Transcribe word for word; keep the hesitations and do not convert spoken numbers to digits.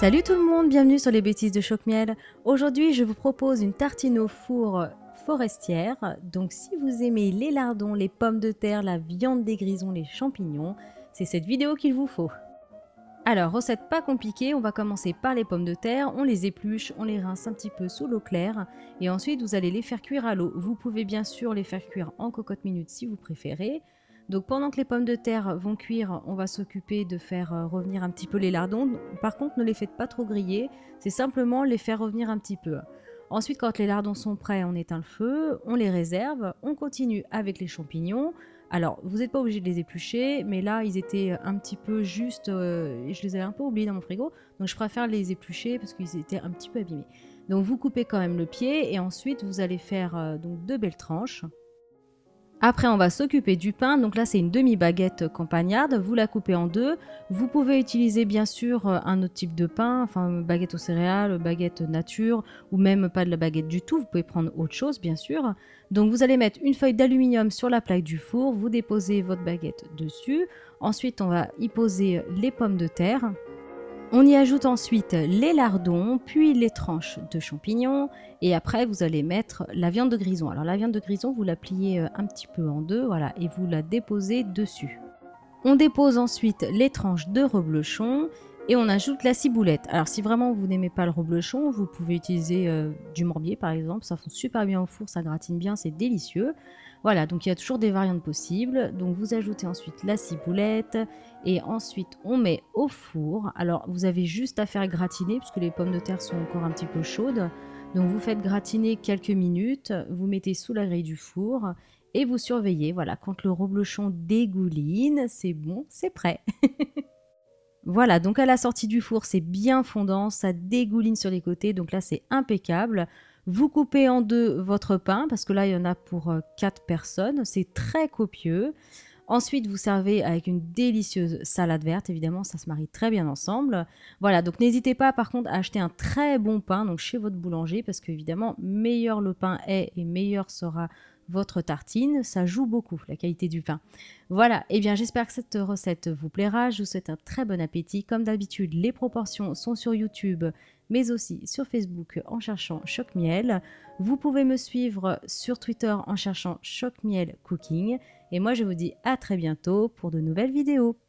Salut tout le monde, bienvenue sur les bêtises de Choc-Miel. Aujourd'hui, je vous propose une tartine au four forestière. Donc si vous aimez les lardons, les pommes de terre, la viande des grisons, les champignons, c'est cette vidéo qu'il vous faut. Alors, recette pas compliquée, on va commencer par les pommes de terre, on les épluche, on les rince un petit peu sous l'eau claire et ensuite vous allez les faire cuire à l'eau. Vous pouvez bien sûr les faire cuire en cocotte minute si vous préférez. Donc pendant que les pommes de terre vont cuire, on va s'occuper de faire revenir un petit peu les lardons. Par contre, ne les faites pas trop griller, c'est simplement les faire revenir un petit peu. Ensuite, quand les lardons sont prêts, on éteint le feu, on les réserve, on continue avec les champignons. Alors, vous n'êtes pas obligé de les éplucher, mais là, ils étaient un petit peu juste, euh, je les avais un peu oubliés dans mon frigo, donc je préfère les éplucher parce qu'ils étaient un petit peu abîmés. Donc vous coupez quand même le pied et ensuite vous allez faire euh, donc deux belles tranches. Après, on va s'occuper du pain. Donc là, c'est une demi-baguette campagnarde. Vous la coupez en deux. Vous pouvez utiliser bien sûr un autre type de pain, enfin baguette aux céréales, baguette nature, ou même pas de la baguette du tout. Vous pouvez prendre autre chose, bien sûr. Donc vous allez mettre une feuille d'aluminium sur la plaque du four. Vous déposez votre baguette dessus. Ensuite, on va y poser les pommes de terre. On y ajoute ensuite les lardons, puis les tranches de champignons et après vous allez mettre la viande de grison. Alors la viande de grison, vous la pliez un petit peu en deux, voilà, et vous la déposez dessus. On dépose ensuite les tranches de reblochon et on ajoute la ciboulette. Alors si vraiment vous n'aimez pas le reblochon, vous pouvez utiliser euh, du morbier par exemple, ça fond super bien au four, ça gratine bien, c'est délicieux. Voilà, donc il y a toujours des variantes possibles. Donc vous ajoutez ensuite la ciboulette et ensuite on met au four. Alors vous avez juste à faire gratiner puisque les pommes de terre sont encore un petit peu chaudes. Donc vous faites gratiner quelques minutes, vous mettez sous la grille du four et vous surveillez. Voilà, quand le reblochon dégouline, c'est bon, c'est prêt. Voilà, donc à la sortie du four, c'est bien fondant, ça dégouline sur les côtés, donc là c'est impeccable. Vous coupez en deux votre pain, parce que là il y en a pour quatre personnes, c'est très copieux. Ensuite, vous servez avec une délicieuse salade verte, évidemment, ça se marie très bien ensemble. Voilà, donc n'hésitez pas par contre à acheter un très bon pain donc chez votre boulanger, parce qu'évidemment, meilleur le pain est et meilleur sera votre tartine, ça joue beaucoup la qualité du pain. Voilà, et eh bien j'espère que cette recette vous plaira, je vous souhaite un très bon appétit. Comme d'habitude, les proportions sont sur YouTube, mais aussi sur Facebook en cherchant Choc-Miel. Vous pouvez me suivre sur Twitter en cherchant Choc-Miel Cooking. Et moi je vous dis à très bientôt pour de nouvelles vidéos.